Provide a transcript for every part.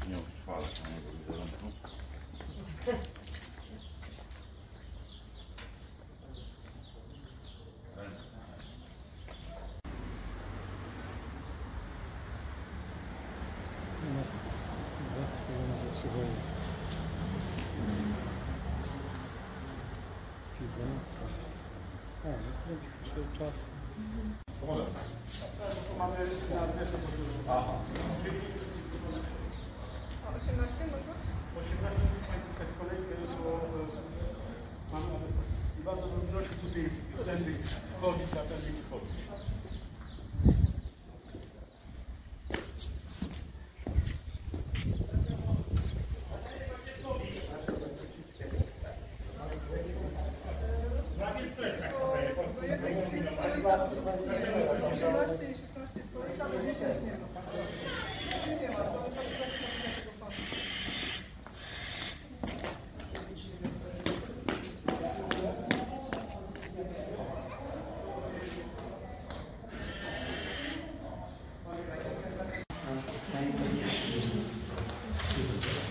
Nie utrwala samego wizerunku. У нас 20 хвилин вже сьогодні. 11. А, ну в принципі ще час. Mamy na adresę podróży. Aha. A 18 można? 18 państwa kolejkę, bo mamy adres. I bardzo bym prosił tutaj tędy chodzić, a tędy nie chodzić.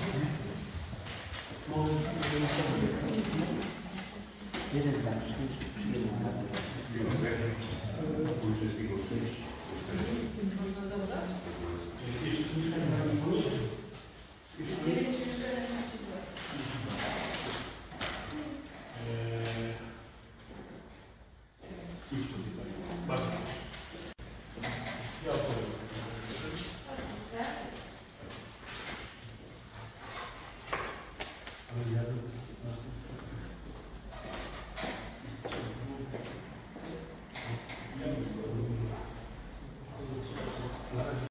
Jeden dalszy.